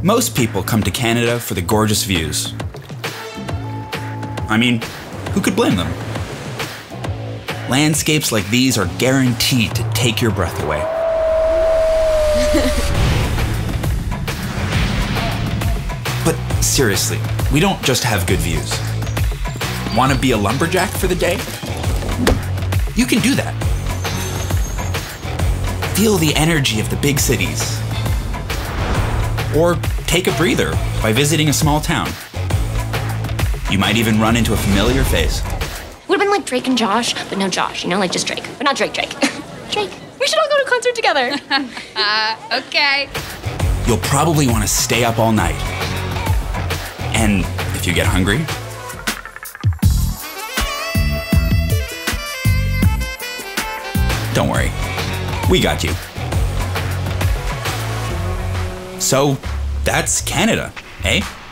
Most people come to Canada for the gorgeous views. I mean, who could blame them? Landscapes like these are guaranteed to take your breath away. But seriously, we don't just have good views. Want to be a lumberjack for the day? You can do that. Feel the energy of the big cities. Or take a breather by visiting a small town. You might even run into a familiar face. Would have been like Drake and Josh, but no Josh, you know, like just Drake. But not Drake. Drake. We should all go to a concert together. Okay. You'll probably want to stay up all night. And if you get hungry, don't worry, we got you. So that's Canada, eh?